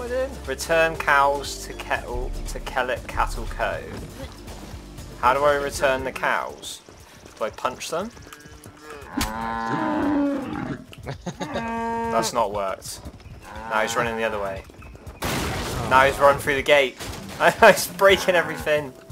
Return cows to Kellet Cattle Co. How do I return the cows? Do I punch them? That's not worked. Now he's running the other way. Now he's running through the gate. He's breaking everything.